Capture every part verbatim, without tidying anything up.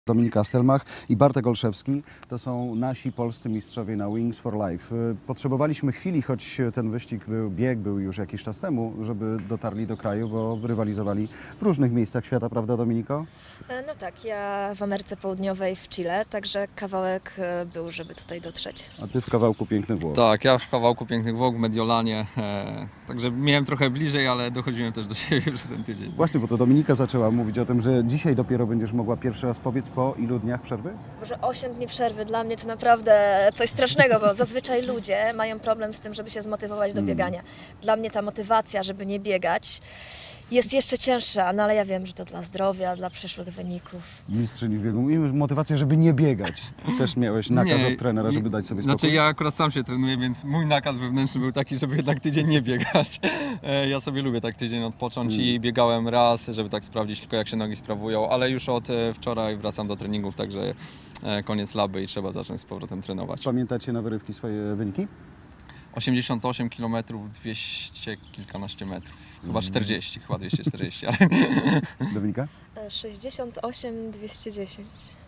Dominika Stelmach i Bartek Olszewski to są nasi polscy mistrzowie na Wings for Life. Potrzebowaliśmy chwili, choć ten wyścig był, bieg był już jakiś czas temu, żeby dotarli do kraju, bo rywalizowali w różnych miejscach świata, prawda Dominiko? No tak, ja w Ameryce Południowej, w Chile, także kawałek był, żeby tutaj dotrzeć. A ty w kawałku Pięknych Włoch. Tak, ja w kawałku Pięknych Włoch, w Mediolanie, e, także miałem trochę bliżej, ale dochodziłem też do siebie przez ten tydzień. Właśnie, bo to Dominika zaczęła mówić o tym, że dzisiaj dopiero będziesz mogła pierwszy raz pobiec po ilu dniach przerwy? Może osiem dni przerwy, dla mnie to naprawdę coś strasznego, bo zazwyczaj ludzie mają problem z tym, żeby się zmotywować do biegania. Dla mnie ta motywacja, żeby nie biegać, jest jeszcze cięższa, no ale ja wiem, że to dla zdrowia, dla przyszłych wyników. Mistrzyni w biegu. I motywacja, żeby nie biegać. Też miałeś nakaz Nie, od trenera, żeby dać sobie spokój? Znaczy ja akurat sam się trenuję, więc mój nakaz wewnętrzny był taki, żeby jednak tydzień nie biegać. E, Ja sobie lubię tak tydzień odpocząć Mm. i biegałem raz, żeby tak sprawdzić tylko jak się nogi sprawują, ale już od e, wczoraj wracam do treningów, także e, koniec laby i trzeba zacząć z powrotem trenować. Pamiętacie na wyrywki swoje wyniki? osiemdziesiąt osiem kilometrów, dwieście kilkanaście metrów. Chyba czterdzieści, chyba dwieście czterdzieści, ale Dominika? sześćdziesiąt osiem dwieście dziesięć.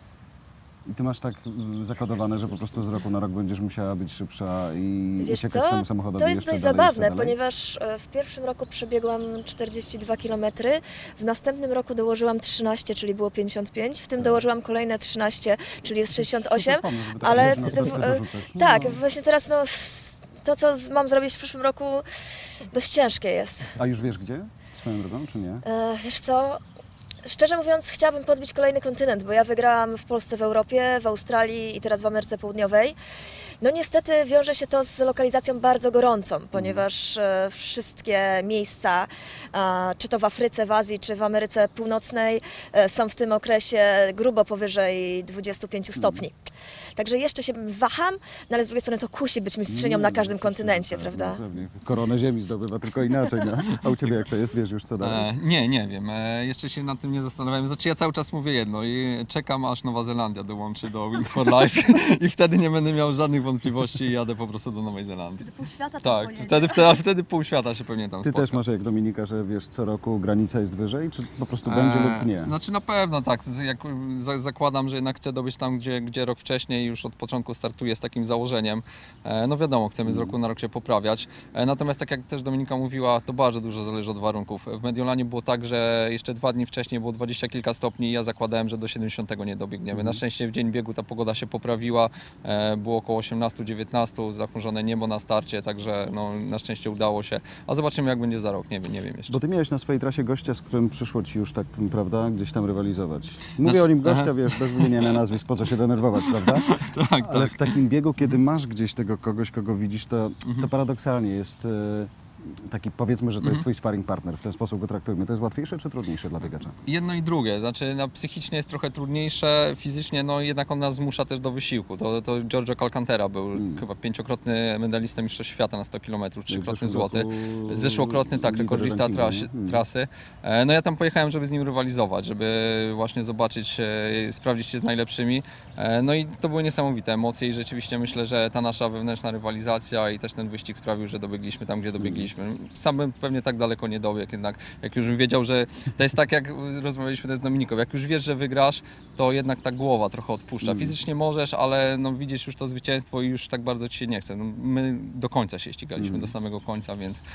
I ty masz tak y, zakodowane, że po prostu z roku na rok będziesz musiała być szybsza i Wiesz uciekać co, temu samochodowi to jest jeszcze dość dalej, zabawne, jeszcze dalej? ponieważ e, w pierwszym roku przebiegłam czterdzieści dwa kilometry, w następnym roku dołożyłam trzynaście, czyli było pięćdziesiąt pięć, w tym dołożyłam kolejne trzynaście, czyli jest sześćdziesiąt osiem, Super pomysł, żeby tak ale można t- t- trochę e, dorzucać. No, tak, no. właśnie teraz no, s- to, co z- mam zrobić w przyszłym roku, dość ciężkie jest. A już wiesz gdzie? Swoją drogą, czy nie? E, wiesz co, szczerze mówiąc chciałabym podbić kolejny kontynent, bo ja wygrałam w Polsce, w Europie, w Australii i teraz w Ameryce Południowej. No niestety wiąże się to z lokalizacją bardzo gorącą, ponieważ e, wszystkie miejsca, e, czy to w Afryce, w Azji, czy w Ameryce Północnej e, są w tym okresie grubo powyżej dwudziestu pięciu stopni. Także jeszcze się waham, no ale z drugiej strony to kusi być mistrzynią na każdym kontynencie, prawda? Pewnie. Koronę ziemi zdobywa tylko inaczej, no. A u ciebie jak to jest? Wiesz już co dalej? e, nie, nie wiem. E, jeszcze się nad tym nie zastanawiałem. Znaczy ja cały czas mówię jedno i czekam aż Nowa Zelandia dołączy do Wings for Life i wtedy nie będę miał żadnych wątpliwości i jadę po prostu do Nowej Zelandii. Pół świata Tak, wtedy, wtedy, a wtedy pół świata się pewnie tam Ty spotka. też masz jak Dominika, że wiesz co roku granica jest wyżej, czy po prostu będzie Eee, lub nie? Znaczy na pewno tak, Z- jak, za, zakładam, że jednak chcę dobyć tam, gdzie, gdzie rok wcześniej, już od początku startuję z takim założeniem. E, no wiadomo, chcemy z roku na rok się poprawiać. E, natomiast tak jak też Dominika mówiła, to bardzo dużo zależy od warunków. W Mediolanie było tak, że jeszcze dwa dni wcześniej było dwadzieścia kilka stopni i ja zakładałem, że do siedemdziesiątego nie dobiegniemy. Na szczęście w dzień biegu ta pogoda się poprawiła, e, było około osiemnaście dziewiętnaście, zachmurzone niebo na starcie, także no, na szczęście udało się. A zobaczymy jak będzie za rok, nie wiem, nie wiem jeszcze. Bo ty miałeś na swojej trasie gościa, z którym przyszło ci już tak, prawda, gdzieś tam rywalizować. Mówię Znaczy- o nim gościa, aha. wiesz, bez wymieniania nazwisk, po co się denerwować, prawda? Tak, Ale tak. w takim biegu, kiedy masz gdzieś tego kogoś, kogo widzisz, to, to paradoksalnie jest e, taki, powiedzmy, że to jest twój sparring partner, w ten sposób go traktujmy. To jest łatwiejsze czy trudniejsze dla biegacza? Jedno i drugie, znaczy no, psychicznie jest trochę trudniejsze, fizycznie no jednak on nas zmusza też do wysiłku. To, to Giorgio Calcantera był chyba pięciokrotny medalista mistrzostw świata na sto kilometrów, trzykrotny złoty. Zeszłokrotny, tak, lider rekordzista rankingu, tras, nie? Mm. trasy. E, No ja tam pojechałem, żeby z nim rywalizować, żeby właśnie zobaczyć, e, sprawdzić się z najlepszymi. E, No i to były niesamowite emocje i rzeczywiście myślę, że ta nasza wewnętrzna rywalizacja i też ten wyścig sprawił, że dobiegliśmy tam, gdzie dobiegliśmy. Sam bym pewnie tak daleko nie dobiegł, jednak jak już bym wiedział, że to jest tak, jak rozmawialiśmy też z Dominiką, jak już wiesz, że wygrasz, to jednak ta głowa trochę odpuszcza. Fizycznie możesz, ale no, widzisz już to zwycięstwo i już tak bardzo ci się nie chce. No, my do końca się ścigaliśmy, do samego końca, więc,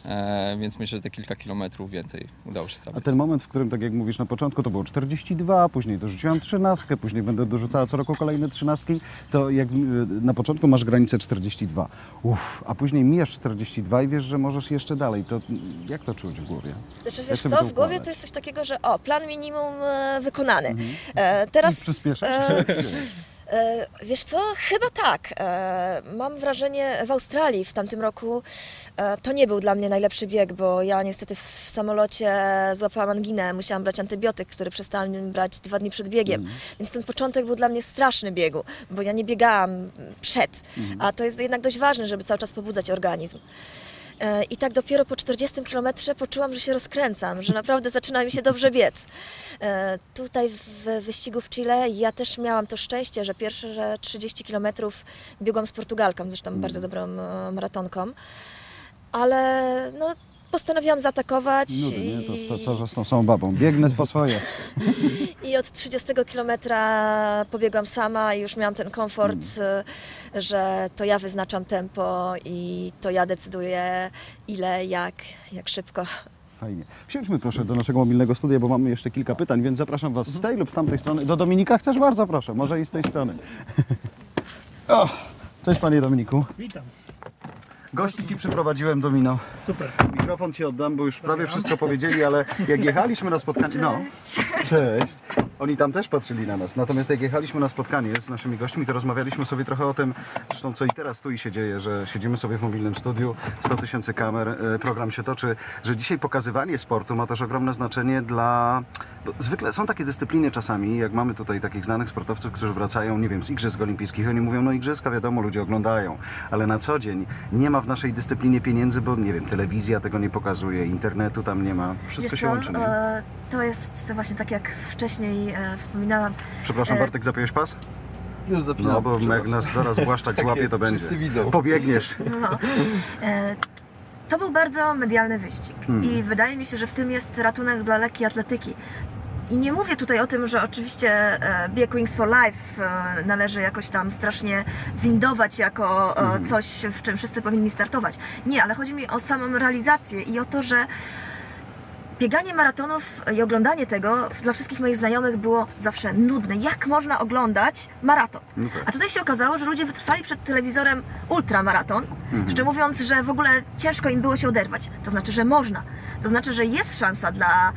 e, więc myślę, że te kilka kilometrów więcej udało się A stawić. ten moment, w którym, tak jak mówisz na początku, to było czterdzieści dwa, później dorzuciłam trzynastkę, później będę dorzucała co roku kolejne trzynastki, to jak y, na początku masz granicę czterdzieści dwa, uff, a później mijasz czterdzieści dwa i wiesz, że możesz jeszcze dalej, to jak to czuć w głowie? Znaczy Jak wiesz sobie co, to w głowie układać? to jest coś takiego, że o, plan minimum e, wykonany. E, teraz I przyspieszasz? e, e, wiesz co, chyba tak. E, mam wrażenie, w Australii w tamtym roku e, to nie był dla mnie najlepszy bieg, bo ja niestety w samolocie złapałam anginę, musiałam brać antybiotyk, który przestałam brać dwa dni przed biegiem. Więc ten początek był dla mnie straszny biegu, bo ja nie biegałam przed, a to jest jednak dość ważne, żeby cały czas pobudzać organizm. E, I tak dopiero po czterdziestym kilometrze poczułam, że się rozkręcam, że naprawdę zaczyna mi się dobrze biec. E, Tutaj w wyścigu w Chile ja też miałam to szczęście, że pierwsze trzydzieści kilometrów biegłam z Portugalką, zresztą bardzo dobrą e, maratonką. Ale no, postanowiłam zaatakować Nudy, nie? i, To, to co, że z tą samą babą. Biegnę po swoje. i od trzydziestego kilometra pobiegłam sama i już miałam ten komfort, y, że to ja wyznaczam tempo i to ja decyduję ile, jak, jak szybko. Fajnie. Wsiądźmy proszę do naszego mobilnego studia, bo mamy jeszcze kilka pytań, więc zapraszam Was z tej lub z tamtej strony. Do Dominika chcesz? Bardzo proszę, może i z tej strony. O, cześć Panie Dominiku. Witam. Gości Ci przyprowadziłem, Domino. Super. Mikrofon Ci oddam, bo już prawie wszystko powiedzieli, ale jak jechaliśmy na spotkanie... No, cześć. Oni tam też patrzyli na nas. Natomiast jak jechaliśmy na spotkanie z naszymi gośćmi, to rozmawialiśmy sobie trochę o tym, zresztą co i teraz tu i się dzieje, że siedzimy sobie w mobilnym studiu, sto tysięcy kamer, e, program się toczy, że dzisiaj pokazywanie sportu ma też ogromne znaczenie dla... Bo zwykle są takie dyscypliny czasami, jak mamy tutaj takich znanych sportowców, którzy wracają, nie wiem, z Igrzysk Olimpijskich i oni mówią, no igrzyska wiadomo, ludzie oglądają, ale na co dzień nie ma w naszej dyscyplinie pieniędzy, bo nie wiem, telewizja tego nie pokazuje, internetu tam nie ma, wszystko Wiesz się co, łączy, nie? e, To jest właśnie tak jak wcześniej e, wspominałam. Przepraszam, e, Bartek, zapiąłeś pas? Już zapinam. No, bo jak nas zaraz błaszczak złapie, jest, to będzie. wszyscy widzą. Pobiegniesz. No. E, To był bardzo medialny wyścig Hmm. i wydaje mi się, że w tym jest ratunek dla lekkiej atletyki. I nie mówię tutaj o tym, że oczywiście e, bieg Wings for Life e, należy jakoś tam strasznie windować jako e, coś, w czym wszyscy powinni startować. Nie, ale chodzi mi o samą realizację i o to, że bieganie maratonów i oglądanie tego dla wszystkich moich znajomych było zawsze nudne. Jak można oglądać maraton? No tak. A tutaj się okazało, że ludzie wytrwali przed telewizorem ultramaraton, jeszcze mówiąc, że w ogóle ciężko im było się oderwać. To znaczy, że można. To znaczy, że jest szansa dla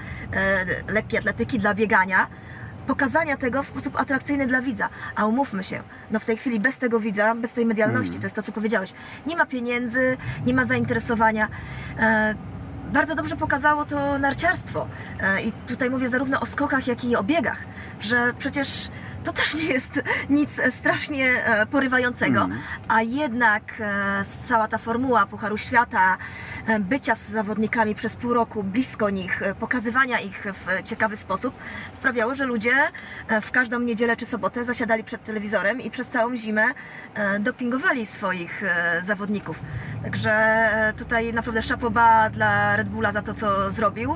e, lekkiej atletyki, dla biegania, pokazania tego w sposób atrakcyjny dla widza. A umówmy się, no w tej chwili bez tego widza, bez tej medialności, to jest to, co powiedziałeś, nie ma pieniędzy, nie ma zainteresowania. E, Bardzo dobrze pokazało to narciarstwo. E, I tutaj mówię zarówno o skokach, jak i o biegach, że przecież to też nie jest nic e, strasznie e, porywającego, a jednak e, cała ta formuła Pucharu Świata, e, bycia z zawodnikami przez pół roku, blisko nich, e, pokazywania ich w ciekawy sposób sprawiało, że ludzie e, w każdą niedzielę czy sobotę zasiadali przed telewizorem i przez całą zimę e, dopingowali swoich e, zawodników. Także e, tutaj naprawdę szapoba dla Red Bulla za to, co zrobił,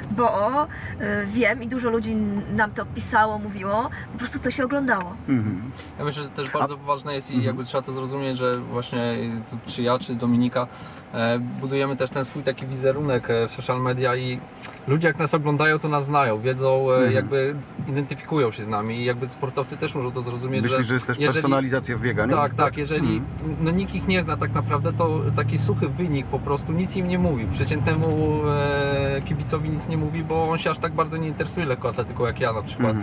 bo e, wiem i dużo ludzi nam to pisało, mówiło, po prostu to się oglądało. Ja myślę, że też bardzo ważne jest i jakby trzeba to zrozumieć, że właśnie tu, czy ja, czy Dominika e, budujemy też ten swój taki wizerunek e, w social media i ludzie jak nas oglądają, to nas znają, wiedzą, e, jakby identyfikują się z nami i jakby sportowcy też muszą to zrozumieć, Myślisz, że jest też jeżeli- personalizacja w bieganiu? Tak, tak, jeżeli no, nikt ich nie zna tak naprawdę, to taki suchy wynik po prostu nic im nie mówi. Przeciętnemu e, kibicowi nic nie mówi, bo on się aż tak bardzo nie interesuje lekkoatletyką jak ja na przykład.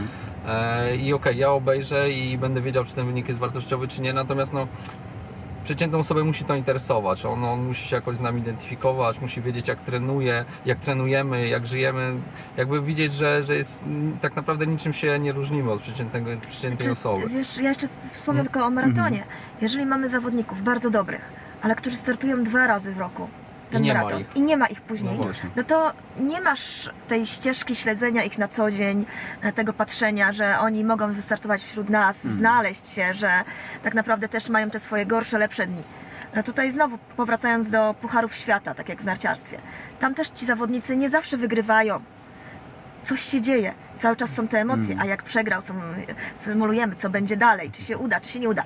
E, I okej, ja obejrzę i będę wiedział, czy ten wynik jest wartościowy, czy nie, natomiast no przeciętną osobę musi to interesować, on, on musi się jakoś z nami identyfikować, musi wiedzieć jak trenuje, jak trenujemy, jak żyjemy, jakby widzieć, że, że jest tak naprawdę niczym się nie różnimy od przeciętnego, przeciętnej Czy- osoby. Wiesz, ja jeszcze wspomnę tylko o maratonie. Jeżeli mamy zawodników bardzo dobrych, ale którzy startują dwa razy w roku, ten I nie ma maraton, ich. i nie ma ich później, No no, właśnie. to nie masz tej ścieżki śledzenia ich na co dzień, e, tego patrzenia, że oni mogą wystartować wśród nas, znaleźć się, że tak naprawdę też mają te swoje gorsze, lepsze dni. E, Tutaj znowu powracając do Pucharów Świata, tak jak w narciarstwie, tam też ci zawodnicy nie zawsze wygrywają. Coś się dzieje, cały czas są te emocje, a jak przegrał, są, symulujemy, co będzie dalej, czy się uda, czy się nie uda.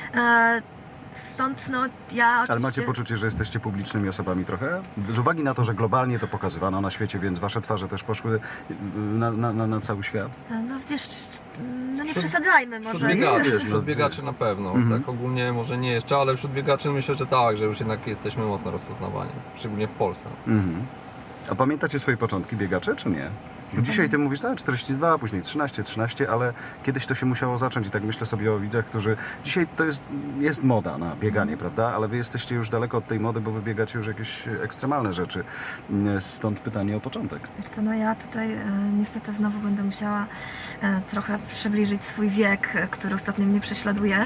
E, Stąd no ja Ale oczywiście... macie poczucie, że jesteście publicznymi osobami trochę? Z uwagi na to, że globalnie to pokazywano na świecie, więc wasze twarze też poszły na, na, na, na cały świat. No wiesz, no nie Wśród- przesadzajmy Wśród może. biegaczy, wiesz, no, wśród biegaczy na pewno, tak ogólnie może nie jeszcze, ale wśród biegaczy myślę, że tak, że już jednak jesteśmy mocno rozpoznawani, szczególnie w Polsce. Mhm. A pamiętacie swoje początki biegacze, czy nie? Bo dzisiaj ty mówisz, tak, czterdzieści dwa, później trzynaście, trzynaście, ale kiedyś to się musiało zacząć i tak myślę sobie o widzach, którzy... Dzisiaj to jest, jest moda na bieganie, prawda? Ale wy jesteście już daleko od tej mody, bo wy biegacie już jakieś ekstremalne rzeczy. Stąd pytanie o początek. Wiesz co, no ja tutaj e, niestety znowu będę musiała e, trochę przybliżyć swój wiek, e, który ostatnio mnie prześladuje.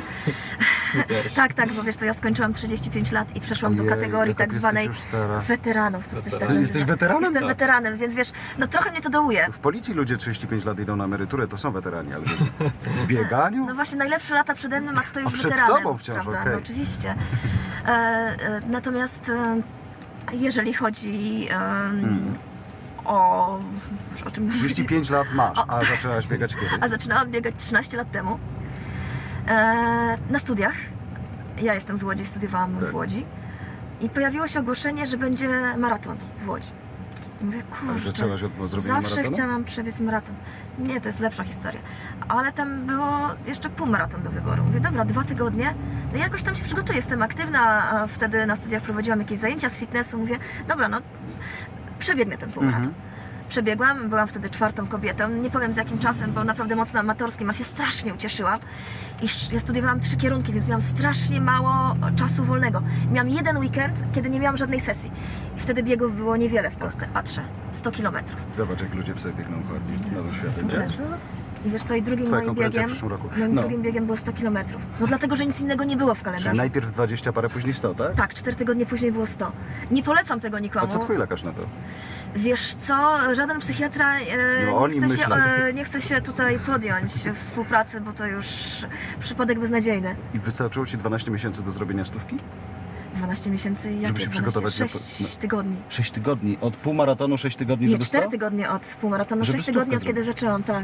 Wiesz. Tak, tak, bo wiesz co, ja skończyłam trzydzieści pięć lat i przeszłam do Ojej, kategorii jaka tak ty zwanej jesteś już stara. weteranów. bo to się tak Ty nazywa. jesteś weteranem? Jestem Tak. weteranem, więc wiesz, no trochę mnie to dołuje. W policji ludzie trzydzieści pięć lat idą na emeryturę, to są weterani, ale wiesz, w bieganiu? No właśnie, najlepsze lata przede mną, a kto już A przed weteranem. tobą wciąż, prawda? okej. No oczywiście. E, e, natomiast e, jeżeli chodzi em, Hmm. o... o czym trzydzieści pięć lat masz, a zaczęłaś biegać kiedy? A zaczynałam biegać trzynaście lat temu e, na studiach. Ja jestem z Łodzi, studiowałam Tak. w Łodzi i pojawiło się ogłoszenie, że będzie maraton w Łodzi. I mówię, Ale kurczę, zaczęłaś od zrobienia zawsze maratonu? chciałam przebiec maraton. Nie, to jest lepsza historia. Ale tam było jeszcze półmaraton do wyboru. Mówię, dobra, dwa tygodnie, no jakoś tam się przygotuję, jestem aktywna, a wtedy na studiach prowadziłam jakieś zajęcia z fitnessu. Mówię, dobra, no przebiegnę ten półmaraton. Mhm. Przebiegłam, byłam wtedy czwartą kobietą, nie powiem z jakim czasem, bo naprawdę mocno amatorskim, ale się strasznie ucieszyłam. I sz- ja studiowałam trzy kierunki, więc miałam strasznie mało czasu wolnego. Miałam jeden weekend, kiedy nie miałam żadnej sesji. I wtedy biegów było niewiele w Polsce, patrzę, sto kilometrów. Zobacz, jak ludzie sobie biegną ładnie, nowy świat, Super. nie? I wiesz co, i drugim Twoja moim konkurencja biegiem, w przyszłym roku. moim No. drugim biegiem było sto kilometrów. No dlatego, że nic innego nie było w Czyli kalendarzu. najpierw dwadzieścia parę, później sto, tak? Tak, cztery tygodnie później było sto. Nie polecam tego nikomu. A co twój lekarz na to? Wiesz co, żaden psychiatra e, No, nie, oni chce się, myślą. e, nie chce się tutaj podjąć współpracy, bo to już przypadek beznadziejny. I wystarczyło ci dwanaście miesięcy do zrobienia stówki? dwanaście miesięcy, jak Żeby się przygotować na po- sześć tygodni. sześć tygodni. Od półmaratonu sześć tygodni, Nie, żeby cztery sto? tygodnie od półmaratonu, Żeby sześć tygodni od stówkę kiedy zaczęłam, tak.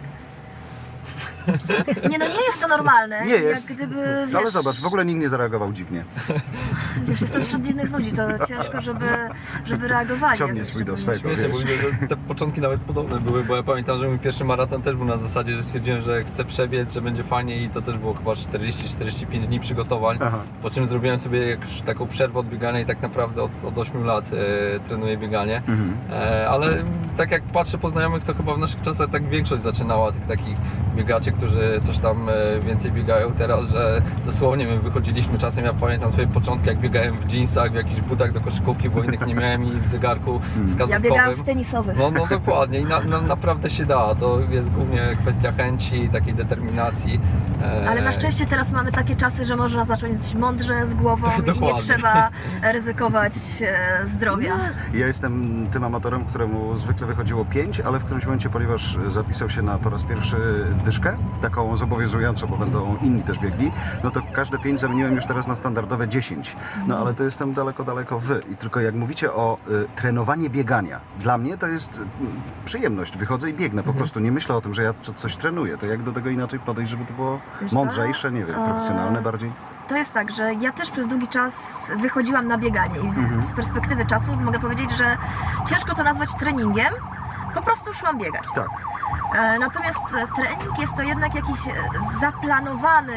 Nie no, nie jest to normalne. Nie jest. Jak gdyby, wiesz, Ale zobacz, w ogóle nikt nie zareagował dziwnie. wiesz, jestem wśród dziwnych ludzi, to ciężko, żeby, żeby reagowali. Ciągnie jak swój do szczególnie. swego. Śmiesznie, bo Wiesz. widzę, że te początki nawet podobne były, bo ja pamiętam, że mój pierwszy maraton też był na zasadzie, że stwierdziłem, że chcę przebiec, że będzie fajnie i to też było chyba czterdzieści czterdzieści pięć dni przygotowań, Aha. po czym zrobiłem sobie jakąś taką przerwę od biegania i tak naprawdę od, od ośmiu lat e, trenuję bieganie, Mhm. e, ale tak jak patrzę po znajomych, to chyba w naszych czasach tak większość zaczynała, tych takich biegaczy, którzy coś tam e, więcej biegają teraz, że dosłownie my wychodziliśmy czasem, ja pamiętam swoje początki, jak biegałem w jeansach, w jakichś butach do koszykówki, bo innych nie miałem i w zegarku Ja wskazówkowym. biegałam w tenisowych. No, no dokładnie i na, na, naprawdę się da, to jest głównie kwestia chęci, takiej determinacji. E, Ale na szczęście teraz mamy takie czasy, że można zacząć mądrze z głową i nie Dokładnie. trzeba ryzykować e, zdrowia. Ja jestem tym amatorem, któremu zwykle wychodziło pięć, ale w którymś momencie, ponieważ zapisał się na po raz pierwszy dyszkę, taką zobowiązującą, bo będą inni też biegli, no to każde pięć zamieniłem już teraz na standardowe dziesięć. No ale to jestem daleko, daleko wy. I tylko jak mówicie o y, trenowanie biegania, dla mnie to jest y, przyjemność. Wychodzę i biegnę po prostu. Nie myślę o tym, że ja c- coś trenuję. To jak do tego inaczej podejść, żeby to było Wiesz co? mądrzejsze, nie wiem, A- profesjonalne bardziej? To jest tak, że ja też przez długi czas wychodziłam na bieganie i z perspektywy czasu mogę powiedzieć, że ciężko to nazwać treningiem, po prostu szłam biegać. Tak. E, Natomiast e, trening jest to jednak jakiś e, zaplanowany,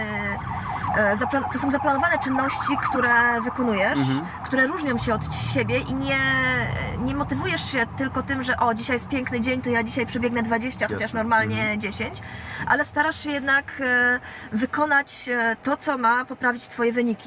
e, zapla- to są zaplanowane czynności, które wykonujesz, które różnią się od siebie i nie, nie motywujesz się tylko tym, że o, dzisiaj jest piękny dzień, to ja dzisiaj przebiegnę dwadzieścia, chociaż Jasne. normalnie dziesięć, ale starasz się jednak e, wykonać e, to, co ma poprawić Twoje wyniki.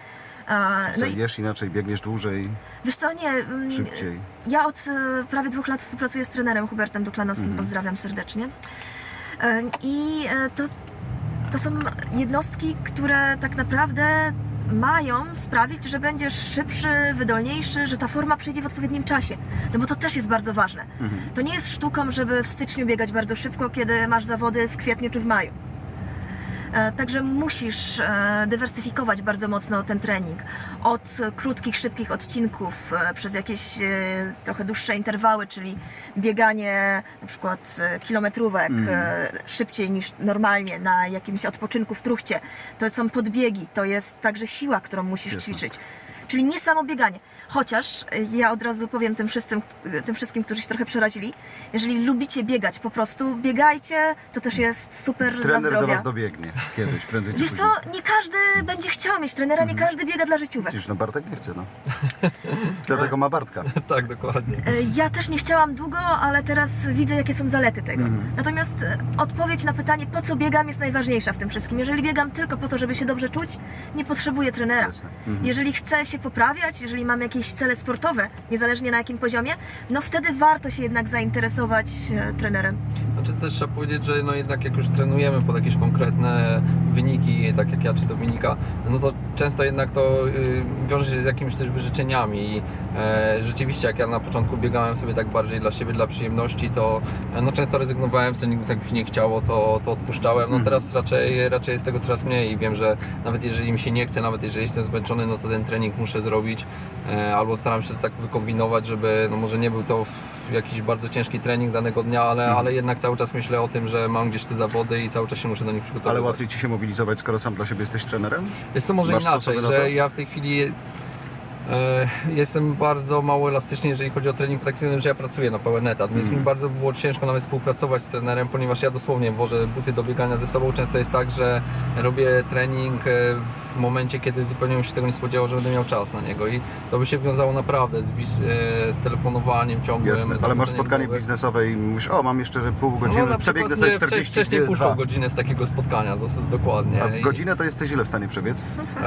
E, Co, No i jesz inaczej, biegniesz dłużej, wiesz co, nie, mm, szybciej. ja od e, prawie dwóch lat współpracuję z trenerem Hubertem Duklanowskim, pozdrawiam serdecznie. E, I e, to, to są jednostki, które tak naprawdę mają sprawić, że będziesz szybszy, wydolniejszy, że ta forma przyjdzie w odpowiednim czasie. No bo to też jest bardzo ważne. To nie jest sztuką, żeby w styczniu biegać bardzo szybko, kiedy masz zawody w kwietniu czy w maju. E, Także musisz e, dywersyfikować bardzo mocno ten trening. Od krótkich, szybkich odcinków e, przez jakieś e, trochę dłuższe interwały, czyli bieganie na przykład e, kilometrówek e, szybciej niż normalnie na jakimś odpoczynku w truchcie. To są podbiegi, to jest także siła, którą musisz Jasne. ćwiczyć. Czyli nie samo bieganie. Chociaż e, ja od razu powiem tym wszystkim, tym wszystkim, którzy się trochę przerazili, jeżeli lubicie biegać po prostu, biegajcie, to też jest super dla Trener do zdrowia. was dobiegnie kiedyś, prędzej czy Wiesz później. co, nie każdy będzie chciał mieć trenera, nie każdy biega dla życiówek. Widzisz, no Bartek nie chce, no. Dlatego ma Bartka. Tak, dokładnie. E, Ja też nie chciałam długo, ale teraz widzę, jakie są zalety tego. Natomiast e, odpowiedź na pytanie, po co biegam, jest najważniejsza w tym wszystkim. Jeżeli biegam tylko po to, żeby się dobrze czuć, nie potrzebuję trenera. Jasne. Mhm. Jeżeli chcę się poprawiać, jeżeli mam jakieś cele sportowe, niezależnie na jakim poziomie, no wtedy warto się jednak zainteresować e, trenerem. Znaczy znaczy też trzeba powiedzieć, że no jednak jak już trenujemy pod jakieś konkretne wyniki, tak jak ja czy Dominika, no to często jednak to y, wiąże się z jakimiś też wyrzeczeniami i e, rzeczywiście jak ja na początku biegałem sobie tak bardziej dla siebie, dla przyjemności, to e, no często rezygnowałem z treningów, tak mi się nie chciało, to, to odpuszczałem. No teraz raczej, raczej jest tego coraz mniej i wiem, że nawet jeżeli mi się nie chce, nawet jeżeli jestem zmęczony, no to ten trening muszę zrobić e, albo staram się to tak wykombinować, żeby no może nie był to jakiś bardzo ciężki trening danego dnia, ale, Mhm. ale jednak cały czas myślę o tym, że mam gdzieś te zawody i cały czas się muszę do nich przygotować. Ale łatwiej Ci się mobilizować, skoro sam dla siebie jesteś trenerem? Jest to może Masz inaczej, sposoby na to? że ja w tej chwili e, jestem bardzo mało elastyczny, jeżeli chodzi o trening, tak względem, że ja pracuję na pełen etat, więc Mhm. mi bardzo było ciężko nawet współpracować z trenerem, ponieważ ja dosłownie wożę buty do biegania ze sobą. Często jest tak, że robię trening e, w momencie, kiedy zupełnie bym się tego nie spodziewał, że będę miał czas na niego i to by się wiązało naprawdę z, wis- e, z telefonowaniem ciągłym. Jasne, ale masz zawodzeniem spotkanie głowy. biznesowe i mówisz, o mam jeszcze pół No, godziny, na przebiegnę przykład sobie mnie wcześniej, czterdzieści wcześniej dwa. puszczą godzinę z takiego spotkania, dosyć dokładnie. A w I- godzinę to jesteś ile w stanie przebiec?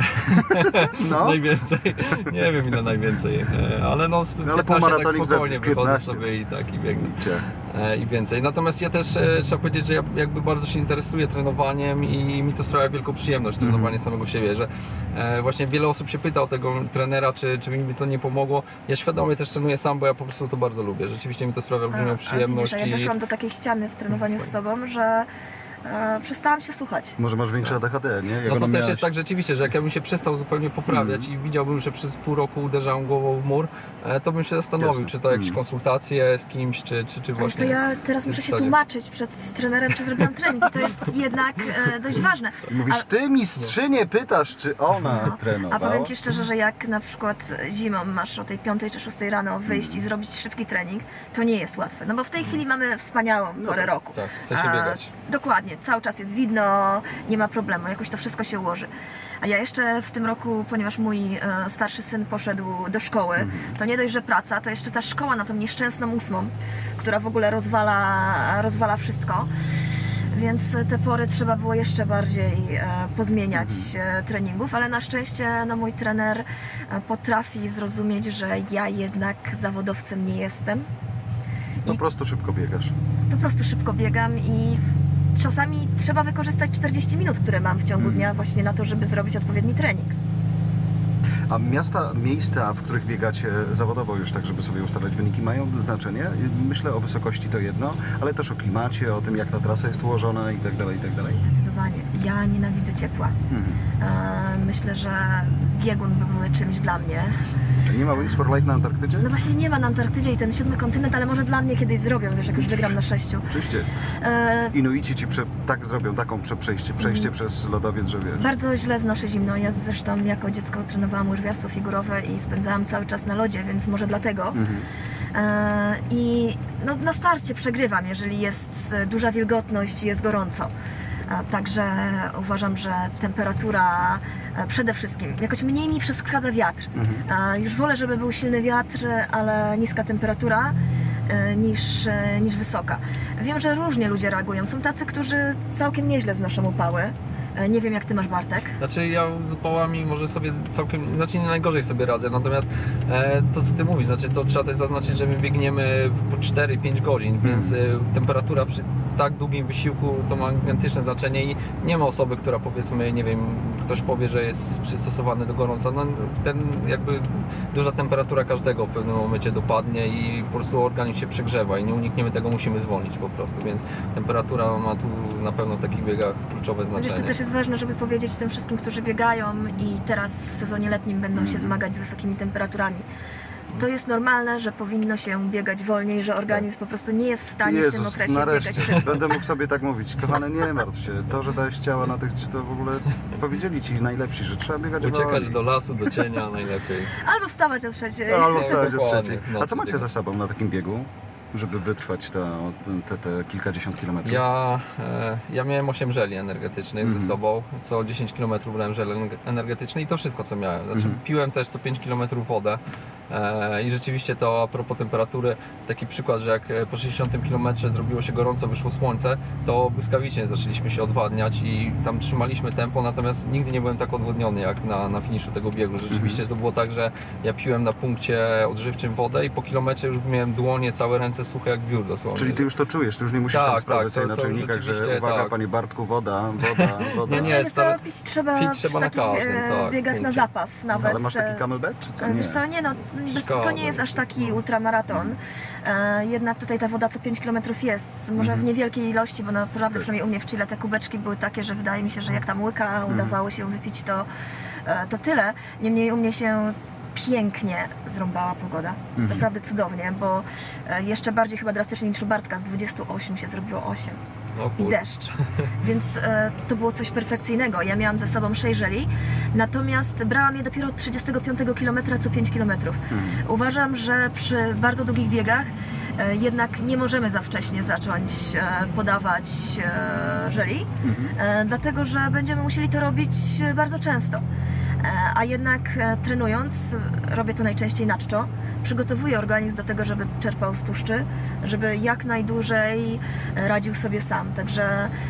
No, Najwięcej, nie wiem ile najwięcej, e, ale no z ale piętnaście tak półmaratonik spokojnie zrobił wychodzę piętnaście. sobie i tak i biegnę Cię. e, i więcej. Natomiast ja też e, trzeba powiedzieć, że ja jakby bardzo się interesuję trenowaniem i mi to sprawia wielką przyjemność, Mhm. trenowanie samego siebie, że e, właśnie wiele osób się pyta o tego trenera, czy, czy mi to nie pomogło. Ja świadomie też trenuję sam, bo ja po prostu to bardzo lubię. Rzeczywiście mi to sprawia olbrzymią przyjemność. A widzisz, a ja i... doszłam do takiej ściany w trenowaniu z sobą, że e, przestałam się słuchać. Może masz większe A D H D, nie? Jak No to ono też miałeś- jest tak rzeczywiście, że jak ja bym się przestał zupełnie poprawiać Mhm. i widziałbym, że przez pół roku uderzałem głową w mur, e, to bym się zastanowił, Jasne. czy to jakieś Mhm. konsultacje z kimś, czy, czy, czy Wiesz, właśnie... to ja teraz w muszę się zasadzie. tłumaczyć przed trenerem, czy zrobiłam trening. I to jest jednak e, dość ważne. I mówisz, A- ty mistrzynię pytasz, czy ona No, trenowała? A powiem Ci szczerze, że jak na przykład zimą masz o tej piątej czy szóstej rano wyjść i zrobić szybki trening, to nie jest łatwe. No bo w tej chwili mamy wspaniałą No porę tak, roku. tak, chce się A, biegać. Dokładnie, cały czas jest widno, nie ma problemu, jakoś to wszystko się ułoży. A ja jeszcze w tym roku, ponieważ mój e, starszy syn poszedł do szkoły, to nie dość, że praca, to jeszcze ta szkoła na tą nieszczęsną ósmą, która w ogóle rozwala, rozwala wszystko. Więc te pory trzeba było jeszcze bardziej e, pozmieniać e, treningów, ale na szczęście no, mój trener e, potrafi zrozumieć, że ja jednak zawodowcem nie jestem. Po I prostu szybko biegasz. po prostu szybko biegam i czasami trzeba wykorzystać czterdzieści minut, które mam w ciągu Mhm. dnia właśnie na to, żeby zrobić odpowiedni trening. A miasta, miejsca, w których biegacie zawodowo już tak, żeby sobie ustalać wyniki, mają znaczenie? Myślę o wysokości to jedno, ale też o klimacie, o tym jak ta trasa jest ułożona i tak dalej, i tak dalej. Zdecydowanie. Ja nienawidzę ciepła. Mhm. E, myślę, że biegun byłby czymś dla mnie. Nie ma Wings for Life na Antarktydzie? No właśnie nie ma na Antarktydzie i ten siódmy kontynent, ale może dla mnie kiedyś zrobią, wiesz, jak już wygram na sześciu. Oczywiście. E, Inuici ci prze, tak zrobią, taką prze, przejście, przejście Mhm. przez lodowiec, że wiesz. Bardzo źle znoszę zimno. Ja zresztą jako dziecko trenowałam łyżwiarstwo figurowe i spędzałam cały czas na lodzie, więc może dlatego. Mhm. E, I no, na starcie przegrywam, jeżeli jest e, duża wilgotność i jest gorąco. E, Także uważam, że temperatura e, przede wszystkim, jakoś mniej mi przeszkadza wiatr. Mhm. E, Już wolę, żeby był silny wiatr, ale niska temperatura e, niż, e, niż wysoka. Wiem, że różnie ludzie reagują. Są tacy, którzy całkiem nieźle znoszą upały. E, Nie wiem, jak ty masz, Bartek. Znaczy ja z upałami może sobie całkiem, znaczy nie najgorzej sobie radzę, natomiast e, to co ty mówisz, znaczy to trzeba też zaznaczyć, że my biegniemy po cztery pięć godzin, więc e, temperatura przy tak długim wysiłku to ma gigantyczne znaczenie i nie ma osoby, która powiedzmy, nie wiem, ktoś powie, że jest przystosowany do gorąca, no ten jakby duża temperatura każdego w pewnym momencie dopadnie i po prostu organizm się przegrzewa i nie unikniemy tego, musimy zwolnić po prostu, więc temperatura ma tu na pewno w takich biegach kluczowe Wiesz, to znaczenie. też jest ważne, żeby powiedzieć tym wszystkim, którzy biegają i teraz w sezonie letnim będą się zmagać z wysokimi temperaturami. To jest normalne, że powinno się biegać wolniej, że organizm po prostu nie jest w stanie w tym Jezus, okresie biegać nareszcie szybko. będę mógł sobie tak mówić. Kochany, nie martw się. To, że dałeś ciała na tych, to w ogóle powiedzieli ci najlepsi, że trzeba biegać Uciekać wolniej. do lasu, do cienia najlepiej. Albo wstawać o trzeciej. Albo wstać o Dokładnie, trzeciej. w A nocy co macie biegać. za sobą na takim biegu, żeby wytrwać te, te, te kilkadziesiąt kilometrów? Ja, e, ja miałem osiem żeli energetycznych Mhm. ze sobą, co dziesięć kilometrów brałem żel ener- energetyczny i to wszystko co miałem. Znaczy, Mhm. piłem też co pięć kilometrów wodę e, i rzeczywiście to a propos temperatury, taki przykład, że jak e, po sześćdziesiątym kilometrze zrobiło się gorąco, wyszło słońce, to błyskawicznie zaczęliśmy się odwadniać i tam trzymaliśmy tempo, natomiast nigdy nie byłem tak odwodniony jak na, na finiszu tego biegu. Rzeczywiście to było tak, że ja piłem na punkcie odżywczym wodę i po kilometrze już miałem dłonie, całe ręce ręce suche jak wiór dosłownie. Czyli ty już to czujesz, ty już nie musisz Tak, tam tak, sprawdzać sobie to- na to czujnikach, że rzeczywiście uwaga, tak. panie Bartku, woda, woda, woda. Nie, nie, Wiesz co, stara- pić trzeba, pić w trzeba na takich każdym, e, tak, biegach na punkcie. zapas nawet. Ale masz taki e, camelback, czy co? E, Nie. Wiesz co, nie no, bez, to Przeszkadza nie jest aż taki wszystko. ultramaraton. E, jednak tutaj ta woda co pięć kilometrów jest, może w niewielkiej ilości, bo naprawdę przynajmniej u mnie w Chile te kubeczki były takie, że wydaje mi się, że jak tam łyka udawało się wypić, to, e, to tyle. Niemniej u mnie się pięknie zrąbała pogoda. Naprawdę cudownie, bo e, jeszcze bardziej chyba drastycznie niż u Bartka, z dwudziestu ośmiu się zrobiło osiem. O I kurde. deszcz. Więc e, to było coś perfekcyjnego. Ja miałam ze sobą sześć żeli, natomiast brałam je dopiero od trzydziestego piątego kilometra co pięć kilometrów. Uważam, że przy bardzo długich biegach e, jednak nie możemy za wcześnie zacząć e, podawać e, żeli, e, dlatego że będziemy musieli to robić e, bardzo często. E, A jednak e, trenując, robię to najczęściej na czczo, przygotowuję organizm do tego, żeby czerpał z tłuszczy, żeby jak najdłużej e, radził sobie sam. Także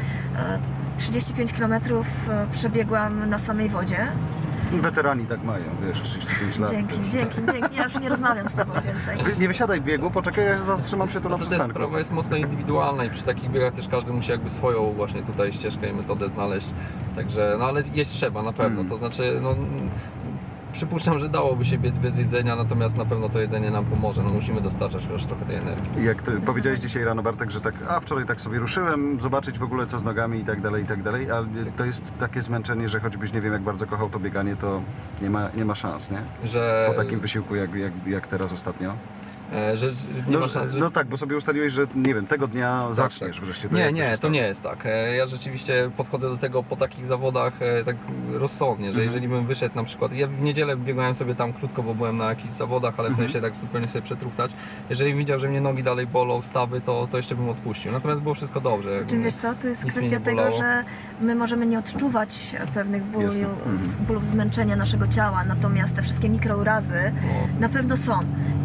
e, trzydzieści pięć kilometrów e, przebiegłam na samej wodzie. Weterani tak mają, wiesz, trzydzieści pięć lat. Dzięki, też. dzięki, dzięki. Ja już nie rozmawiam z Tobą więcej. Wy- Nie wysiadaj w biegu, poczekaj, ja zatrzymam się tu na No to też przystanku. sprawa jest mocno indywidualna i przy takich biegach też każdy musi jakby swoją właśnie tutaj ścieżkę i metodę znaleźć. Także, no ale jeść trzeba na pewno, to znaczy, no przypuszczam, że dałoby się biec bez jedzenia, natomiast na pewno to jedzenie nam pomoże, no musimy dostarczać chociaż trochę tej energii. Jak ty powiedziałeś dzisiaj rano, Bartek, że tak, a wczoraj tak sobie ruszyłem, zobaczyć w ogóle co z nogami i tak dalej, i tak dalej, ale to jest takie zmęczenie, że choćbyś nie wiem jak bardzo kochał to bieganie, to nie ma, nie ma szans, nie? Że, Po takim wysiłku jak, jak, jak teraz ostatnio. e, że, że nie No, ma szans, że... no tak, bo sobie ustaliłeś, że nie wiem, tego dnia zaczniesz tak. wreszcie. To Nie, jak nie, się to stało? nie jest tak. E, Ja rzeczywiście podchodzę do tego po takich zawodach e, tak rozsądnie, że Mhm. jeżeli bym wyszedł na przykład, ja w niedzielę biegałem sobie tam krótko, bo byłem na jakichś zawodach, ale w Mhm. sensie tak zupełnie sobie przetruchtać. Jeżeli widział, że mnie nogi dalej bolą, stawy, to, to jeszcze bym odpuścił. Natomiast było wszystko dobrze. Czy wiesz co, to jest Nic mnie kwestia nie tego, bolało. że my możemy nie odczuwać pewnych bólu, Jasne. z- bólów zmęczenia naszego ciała, natomiast te wszystkie mikrourazy No, na pewno są.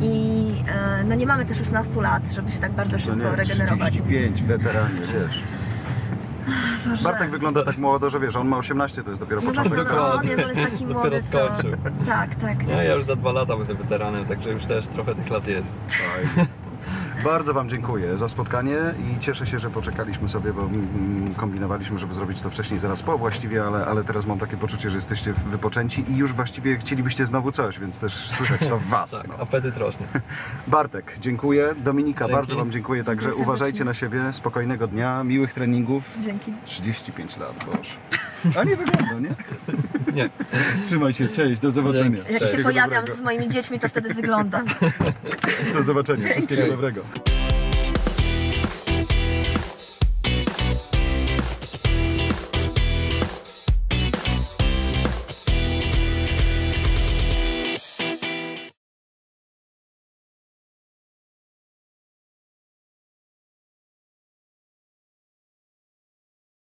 I e, no nie mamy też szesnastu lat, żeby się tak bardzo No szybko nie, regenerować. trzydzieści pięć, weteranie, wiesz. Boże. Bartek wygląda tak młodo, że wiesz, on ma osiemnaście, to jest dopiero No początek. właśnie, no, on jest, on jest taki Dopiero młody, co... skończył. Tak, tak. No, ja już za dwa lata będę weteranem, także już też trochę tych lat jest. Fajnie. Bardzo Wam dziękuję za spotkanie i cieszę się, że poczekaliśmy sobie, bo mm, kombinowaliśmy, żeby zrobić to wcześniej, zaraz po właściwie, ale, ale teraz mam takie poczucie, że jesteście wypoczęci i już właściwie chcielibyście znowu coś, więc też słychać to w Was. Tak, No. apetyt rośnie. Bartek, dziękuję. Dominika, Dzięki. bardzo Wam dziękuję. Także Dziękuję uważajcie serdecznie. na siebie, spokojnego dnia, miłych treningów. Dzięki. trzydzieści pięć lat, Boże. A nie wygląda, nie? Nie. Trzymaj się, cześć, do zobaczenia. Jak się Wszystkiego pojawiam dobrego. z moimi dziećmi, to wtedy wyglądam. Do zobaczenia, wszystkiego dobrego.